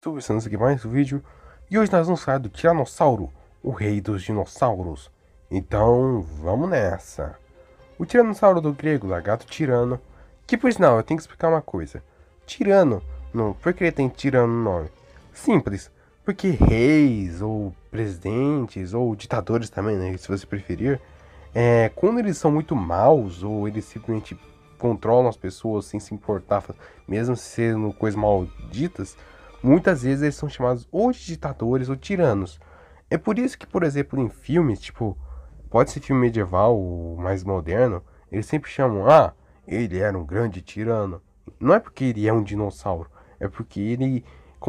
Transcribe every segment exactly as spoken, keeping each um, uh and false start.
Estou começando aqui mais um vídeo e hoje nós vamos falar do Tiranossauro, o rei dos dinossauros. Então, vamos nessa. O Tiranossauro do grego, lagarto tirano, que por sinal, eu tenho que explicar uma coisa. Tirano, não, por que ele tem tirano no nome? Simples, porque reis, ou presidentes, ou ditadores também, né, se você preferir, é, quando eles são muito maus, ou eles simplesmente controlam as pessoas sem se importar, mesmo sendo coisas malditas, muitas vezes eles são chamados ou de ditadores ou tiranos. É por isso que, por exemplo, em filmes, tipo, pode ser filme medieval ou mais moderno, eles sempre chamam, ah, ele era um grande tirano. Não é porque ele é um dinossauro, é porque ele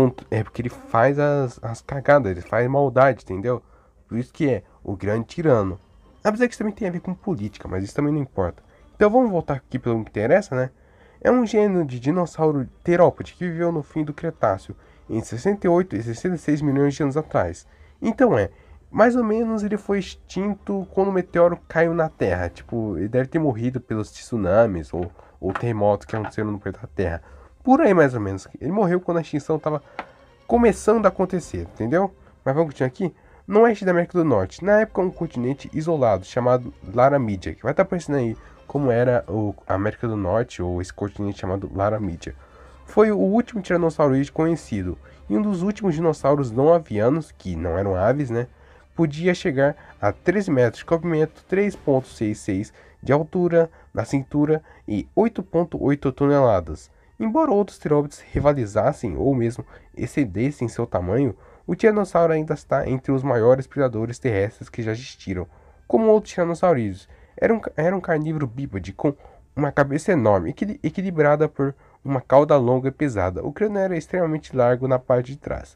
é porque ele faz as, as cagadas, ele faz maldade, entendeu? Por isso que é o grande tirano. Apesar que isso também tem a ver com política, mas isso também não importa. Então vamos voltar aqui pelo que interessa, né? É um gênero de dinossauro terópode que viveu no fim do Cretáceo, entre sessenta e oito e sessenta e seis milhões de anos atrás. Então é, mais ou menos ele foi extinto quando o meteoro caiu na Terra. Tipo, ele deve ter morrido pelos tsunamis ou, ou terremotos que aconteceram no planeta Terra. Por aí mais ou menos. Ele morreu quando a extinção estava começando a acontecer, entendeu? Mas vamos continuar aqui. No oeste da América do Norte, na época um continente isolado chamado Laramídia, que vai estar aparecendo aí como era o, a América do Norte, ou esse continente chamado Laramídia. Foi o último tiranossauro conhecido, e um dos últimos dinossauros não avianos, que não eram aves, né? Podia chegar a treze metros de comprimento, três vírgula sessenta e seis de altura na cintura e oito vírgula oito toneladas. Embora outros terópodes rivalizassem ou mesmo excedessem seu tamanho, o tiranossauro ainda está entre os maiores predadores terrestres que já existiram. Como outros tiranossaurídeos, era um, era um carnívoro bípede com uma cabeça enorme, equil equilibrada por uma cauda longa e pesada. O crânio era extremamente largo na parte de trás,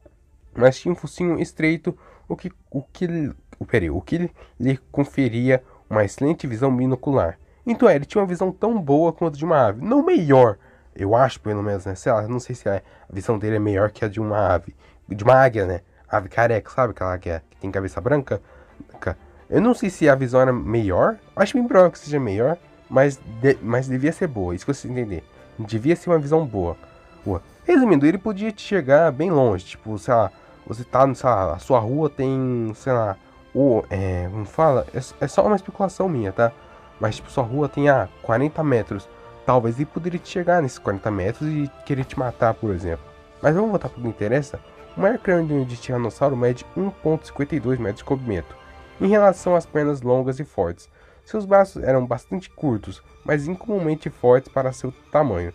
mas tinha um focinho estreito, o que, o que, o, peraí, o que lhe conferia uma excelente visão binocular. Então é, ele tinha uma visão tão boa quanto de uma ave, não melhor, eu acho pelo menos, né? Sei lá, não sei se a visão dele é melhor que a de uma ave, de uma águia, né? Ave careca, sabe aquela águia que tem cabeça branca? Eu não sei se a visão era melhor, acho bem provável que seja melhor, mas, de, mas devia ser boa, isso que você entender. Devia ser uma visão boa. boa. Resumindo, ele podia te chegar bem longe, tipo, sei lá, você tá, sei lá, a sua rua tem, sei lá, ou, é, como fala, é, é só uma especulação minha, tá? Mas, tipo, sua rua tem, ah, quarenta metros. Talvez ele poderia te chegar nesses quarenta metros e querer te matar, por exemplo. Mas vamos voltar para o que interessa. O maior crânio de tiranossauro mede um vírgula cinquenta e dois metros de comprimento, em relação às pernas longas e fortes. Seus braços eram bastante curtos, mas incomumente fortes para seu tamanho.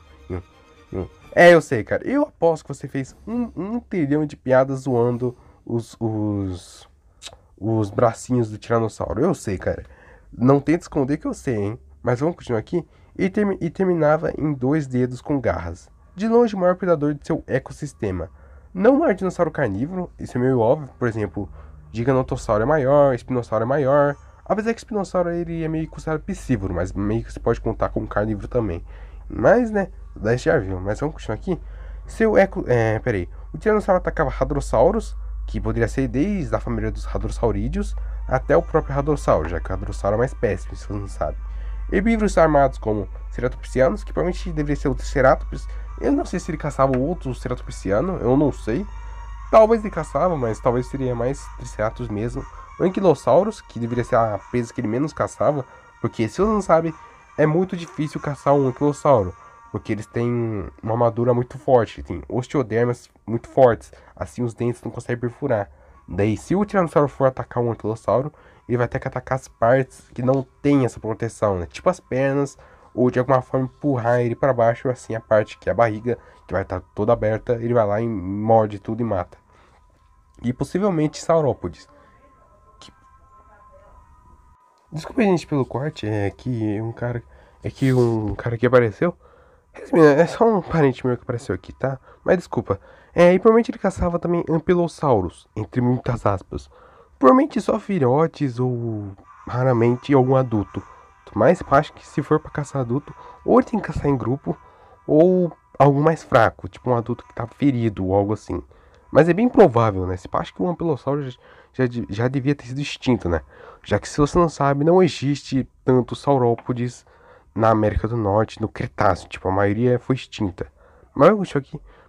É, eu sei, cara. Eu aposto que você fez um, um trilhão de piadas zoando os, os, os bracinhos do tiranossauro. Eu sei, cara. Não tenta esconder que eu sei, hein? Mas vamos continuar aqui. E, term e terminava em dois dedos com garras. De longe, o maior predador de seu ecossistema. Não o maior dinossauro carnívoro, isso é meio óbvio. Por exemplo, Gigantossauro é maior, Espinossauro é maior. Apesar que Espinossauro ele é meio considerado piscívoro, mas meio que você pode contar como carnívoro também. Mas, né, daí já viu. Mas vamos continuar aqui. Seu eco... É, peraí. O Tiranossauro atacava Hadrossauros, que poderia ser desde a família dos Hadrossaurídeos até o próprio Hadrossauro, já que o Hadrossauro é mais péssimo, se você não sabe. Herbívoros armados como Ceratopsianos, que provavelmente deveria ser o Triceratops. Eu não sei se ele caçava outro Ceratopsiano, eu não sei. Talvez ele caçava, mas talvez seria mais Triceratops mesmo. Anquilossauros, que deveria ser a presa que ele menos caçava, porque se você não sabe, é muito difícil caçar um anquilossauro, porque eles têm uma armadura muito forte, tem osteodermas muito fortes, assim os dentes não conseguem perfurar. Daí, se o tiranossauro for atacar um anquilossauro, ele vai ter que atacar as partes que não tem essa proteção, né? Tipo as pernas, ou de alguma forma empurrar ele para baixo, assim a parte que é a barriga, que vai estar toda aberta, ele vai lá e morde tudo e mata. E possivelmente saurópodes. Que... Desculpa, gente, pelo corte, é que um cara, é que um cara que apareceu, é só um parente meu que apareceu aqui, tá? Mas desculpa. É, e provavelmente ele caçava também anquilossauros, entre muitas aspas. Provavelmente só filhotes ou raramente algum adulto. Mas acho que se for pra caçar adulto, ou ele tem que caçar em grupo, ou algo mais fraco, tipo um adulto que tá ferido ou algo assim. Mas é bem provável, né? Se acho que o ampelossauro já, já, já devia ter sido extinto, né? Já que se você não sabe, não existe tanto saurópodes na América do Norte, no Cretáceo. Tipo, a maioria foi extinta. Mas eu acho aqui,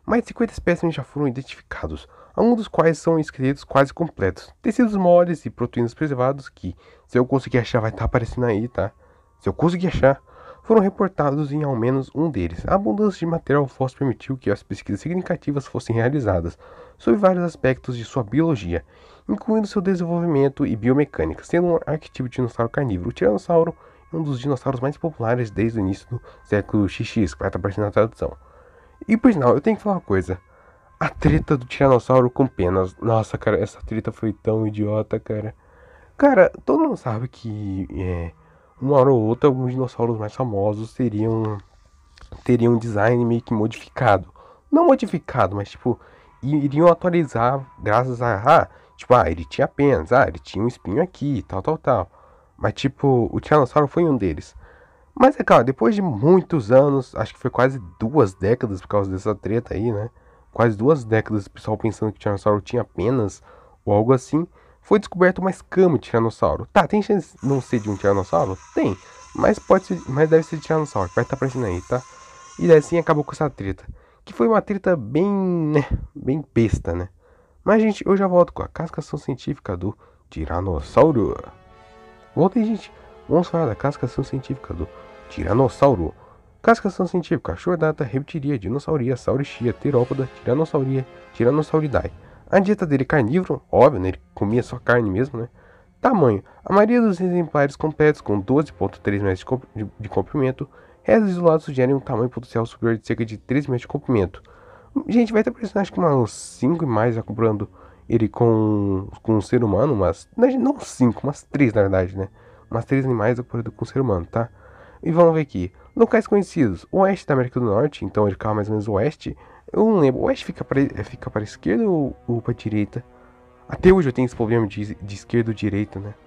mais de cinquenta espécimes já foram identificados, alguns dos quais são esqueletos quase completos, tecidos moles e proteínas preservados que, se eu conseguir achar, vai estar aparecendo aí, tá? Se eu conseguir achar, foram reportados em ao menos um deles. A abundância de material fóssil permitiu que as pesquisas significativas fossem realizadas sobre vários aspectos de sua biologia, incluindo seu desenvolvimento e biomecânica, sendo um arquétipo de dinossauro carnívoro. O tiranossauro é um dos dinossauros mais populares desde o início do século X X, que vai estar aparecendo na tradução. E por sinal, eu tenho que falar uma coisa. A treta do tiranossauro com penas. Nossa, cara, essa treta foi tão idiota, cara. Cara, todo mundo sabe que é, uma hora ou outra alguns dinossauros mais famosos teriam, teriam um design meio que modificado. Não modificado, mas tipo, iriam atualizar graças a... Ah, tipo, ah, ele tinha penas, ah, ele tinha um espinho aqui, tal, tal, tal. Mas tipo, o tiranossauro foi um deles. Mas é claro, depois de muitos anos, acho que foi quase duas décadas por causa dessa treta aí, né? Quase duas décadas, o pessoal pensando que o tiranossauro tinha penas ou algo assim, foi descoberto uma escama de tiranossauro. Tá, tem chance de não ser de um tiranossauro? Tem, mas pode ser, mas deve ser de tiranossauro, vai estar aparecendo aí, tá? E daí assim acabou com essa treta, que foi uma treta bem, né, bem besta, né? Mas gente, eu já volto com a cascação científica do tiranossauro. Voltei, gente. Vamos falar da cascação científica do tiranossauro. Cascação científica: Chordata, Reptilia, Dinossauria, Saurischia, Terópoda, Tiranosauria, Tyrannosauridae. A dieta dele é carnívoro, óbvio, né? Ele comia só carne mesmo, né? Tamanho: a maioria dos exemplares completos com doze vírgula três metros de, comp de, de comprimento. Restos isolados sugerem um tamanho potencial superior de cerca de três metros de comprimento. Gente, vai ter parecendo acho que umas cinco e mais já comprando ele com, com um ser humano, mas não cinco, umas três na verdade, né? Umas três animais comparado com um ser humano, tá? E vamos ver aqui. Locais conhecidos: oeste da América do Norte, então ele fica mais ou menos oeste. Eu não lembro, o oeste fica para, fica para a esquerda ou, ou para a direita? Até hoje eu tenho esse problema de, de esquerda ou direita, né?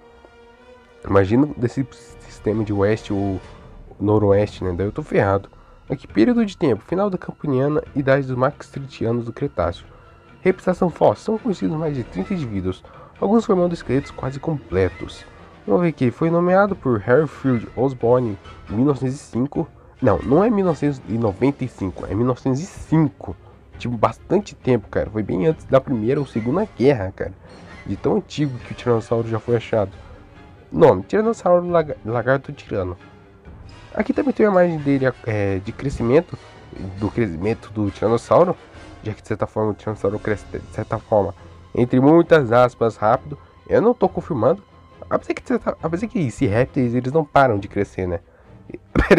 Imagina desse sistema de oeste ou noroeste, né? Daí eu tô ferrado. Aqui, período de tempo: final da Campaniana, idade dos Maastrichtianos do Cretáceo. Representação fóssil: são conhecidos mais de trinta indivíduos, alguns formando esqueletos quase completos. Vamos ver aqui, foi nomeado por Harfield Osborne em mil novecentos e cinco. Não, não é mil novecentos e noventa e cinco, é mil novecentos e cinco. Tipo, bastante tempo, cara. Foi bem antes da Primeira ou Segunda Guerra, cara. De tão antigo que o Tiranossauro já foi achado. Nome: Tiranossauro lag Lagarto Tirano. Aqui também tem a imagem dele é, de crescimento, do crescimento do Tiranossauro. Já que de certa forma o Tiranossauro cresce de certa forma, entre muitas aspas, rápido. Eu não tô confirmando. Apesar que, apesar que esses répteis, eles não param de crescer, né? Pera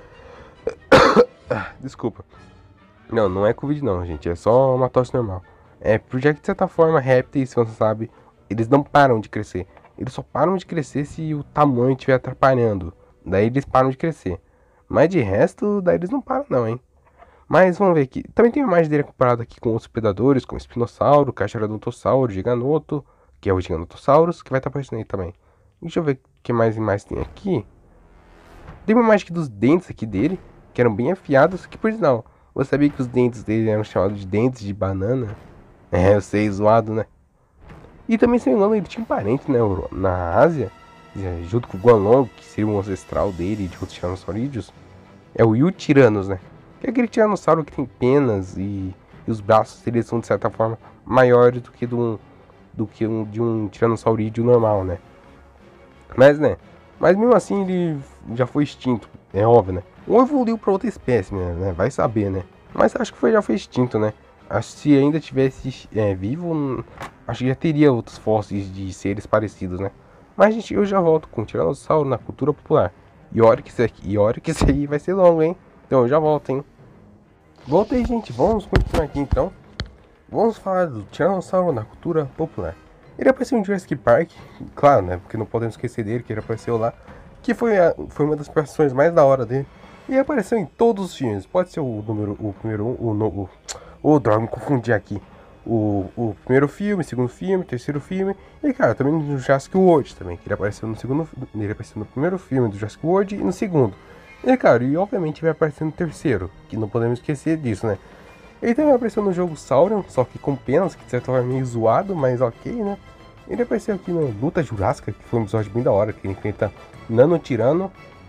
aí. Desculpa. Não, não é Covid não, gente. É só uma tosse normal. É, porque de certa forma, répteis, se você sabe, eles não param de crescer. Eles só param de crescer se o tamanho estiver atrapalhando. Daí eles param de crescer. Mas de resto, daí eles não param não, hein? Mas vamos ver aqui. Também tem uma imagem dele comparada aqui com outros predadores, como Espinossauro, Cachalodontossauro, Giganoto, que é o Giganotosaurus, que vai estar aparecendo aí também. Deixa eu ver o que mais e mais tem aqui. Tem uma imagem aqui dos dentes aqui dele, que eram bem afiados, que por sinal, você sabia que os dentes dele eram chamados de dentes de banana? É, eu sei, zoado, né? E também, se não me engano, ele tinha um parente, né, na Ásia, junto com o Guanlong, que seria o ancestral dele, de outros tiranossaurídeos. É o Yutyrannus, né? Que é aquele tiranossauro que tem penas e, e os braços deles são, de certa forma, maiores do que de um, do que um, de um tiranossaurídeo normal, né? Mas, né? Mas mesmo assim ele já foi extinto, é óbvio, né? Ou evoluiu para outra espécie, né? Vai saber, né? Mas acho que foi, já foi extinto, né? Acho que se ainda tivesse é, vivo, acho que já teria outros fósseis de seres parecidos, né? Mas, gente, eu já volto com o Tiranossauro na cultura popular. E olha que isso aqui, e olha que isso aí vai ser longo, hein? Então eu já volto, hein? Voltei, gente. Vamos continuar aqui, então. Vamos falar do Tiranossauro na cultura popular. Ele apareceu em Jurassic Park, claro, né? Porque não podemos esquecer dele, que ele apareceu lá. Que foi, a, foi uma das personagens mais da hora dele. E apareceu em todos os filmes. Pode ser o número, o primeiro, o novo. O, o droga, me confundi aqui. O, o primeiro filme, segundo filme, terceiro filme. E, cara, também no Jurassic World também. Que ele apareceu no segundo. Ele apareceu no primeiro filme do Jurassic World e no segundo. E, cara, e obviamente vai aparecer no terceiro. Que não podemos esquecer disso, né? Ele também apareceu no jogo Saurian, só que com penas, que de certa forma é meio zoado, mas ok, né? Ele apareceu aqui no Luta Jurássica, que foi um episódio bem da hora, que ele enfrenta Nano Tirano.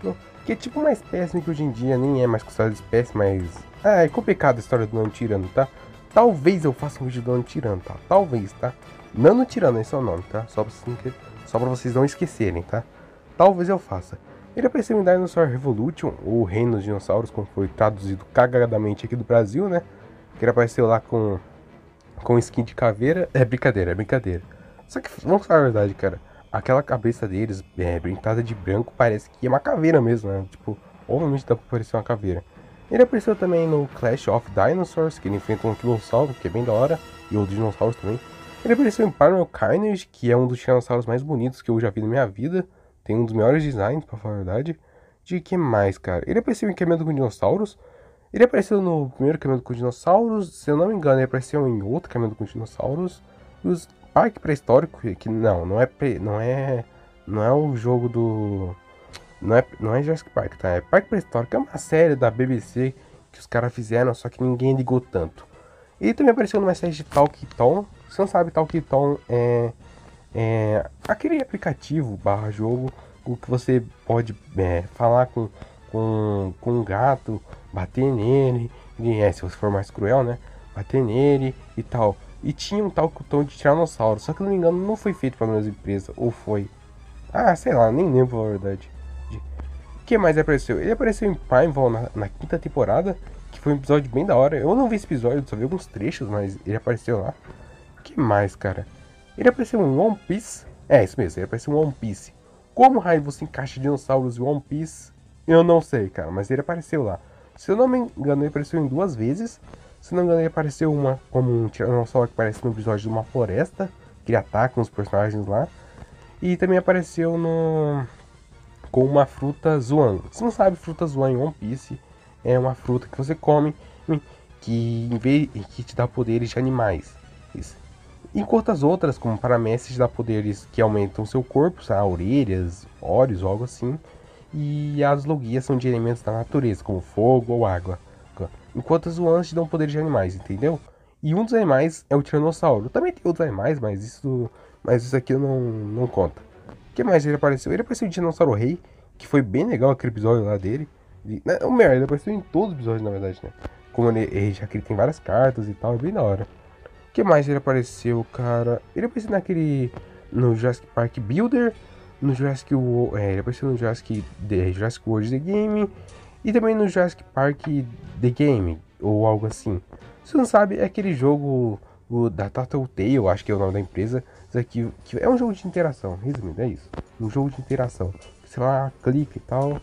Que é tipo uma espécie que hoje em dia nem é mais considerada espécie, mas... Ah, é complicado a história do Nanotirano, tá? Talvez eu faça um vídeo do Nanotirano, tá? Talvez, tá? Nanotirano, esse é o nome, tá? Só pra, vocês, só pra vocês não esquecerem, tá? Talvez eu faça. Ele apareceu em Dinosaur Revolution, ou Reino dos Dinossauros, como foi traduzido cagadamente aqui do Brasil, né? Que ele apareceu lá com... Com skin de caveira. É brincadeira, é brincadeira. Só que, vamos falar a verdade, cara. Aquela cabeça deles, é, pintada de branco, parece que é uma caveira mesmo, né? Tipo, obviamente dá pra parecer uma caveira. Ele apareceu também no Clash of Dinosaurs, que ele enfrenta um dinossauro, que é bem da hora, e outros dinossauros também. Ele apareceu em Primal Carnage, que é um dos dinossauros mais bonitos que eu já vi na minha vida. Tem um dos melhores designs, pra falar a verdade. De que mais, cara? Ele apareceu em Caminhando com Dinossauros. Ele apareceu no primeiro Caminhando com Dinossauros, se eu não me engano, ele apareceu em outro Caminhando com Dinossauros. E os Parque Pré-Histórico, que não, não é, pre, não é, não é o jogo do, não é, não é Jurassic Park, tá? É Parque Pré-Histórico, é uma série da B B C que os caras fizeram, só que ninguém ligou tanto. Ele também apareceu numa série de Talkie Tom. Se você não sabe, Talkie Tom é, é aquele aplicativo barra jogo com que você pode é, falar com, com, com um gato, bater nele, e, é, se você for mais cruel, né? Bater nele e tal. E tinha um tal Tom de Tiranossauro, só que não me engano não foi feito pela mesma empresa, ou foi? Ah, sei lá, nem lembro a verdade. O que mais apareceu? Ele apareceu em Primeval na, na quinta temporada, que foi um episódio bem da hora. Eu não vi esse episódio, só vi alguns trechos, mas ele apareceu lá. O que mais, cara? Ele apareceu em One Piece. É, isso mesmo, ele apareceu em One Piece. Como raio você encaixa dinossauros em One Piece? Eu não sei, cara, mas ele apareceu lá. Se eu não me engano, ele apareceu em duas vezes. Se não me engano, ele apareceu uma como um tiranossauro que aparece no episódio de uma floresta, que ele ataca uns personagens lá. E também apareceu no... com uma fruta Zoan. Se não sabe, fruta Zoan em One Piece é uma fruta que você come que, em vez, que te dá poderes de animais. Isso. Enquanto as outras, como Paramécia, te dá poderes que aumentam seu corpo, sabe? Orelhas, olhos, algo assim. E as Logias são de elementos da natureza, como fogo ou água. Enquanto as Zoans te dão poderes de animais, entendeu? E um dos animais é o Tiranossauro. Também tem outros animais, mas isso, mas isso aqui não, não conta. O que mais ele apareceu? Ele apareceu em Dinossauro Rei, que foi bem legal aquele episódio lá dele. E, né, o melhor, ele apareceu em todos os episódios, na verdade, né? Como ele, ele, já que ele tem várias cartas e tal, é bem da hora. O que mais ele apareceu, cara? Ele apareceu naquele... no Jurassic Park Builder, no Jurassic World... É, ele apareceu no Jurassic, The, Jurassic World The Game, e também no Jurassic Park The Game, ou algo assim. Se você não sabe, é aquele jogo o, da Tattletale, acho que é o nome da empresa. Isso aqui que é um jogo de interação, resumindo, é isso. Um jogo de interação. Você lá, clica e tal,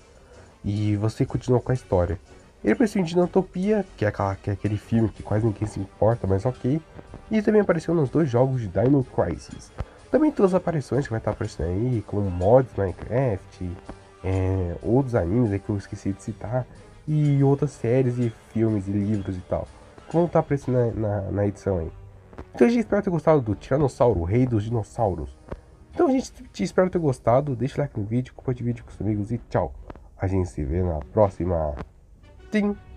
e você continua com a história. Ele apareceu em Dinotopia, que é, aquela, que é aquele filme que quase ninguém se importa, mas ok. E também apareceu nos dois jogos de Dino Crisis. Também todas as aparições que vai estar aparecendo aí, como mods Minecraft, é, outros animes aí que eu esqueci de citar, e outras séries e filmes e livros e tal. Vão estar aparecendo na, na, na edição aí. Então a gente espera ter gostado do Tiranossauro, o rei dos dinossauros. Então a gente te espera ter gostado, deixa o like no vídeo, compartilhe o vídeo com os amigos e tchau. A gente se vê na próxima. Tchim!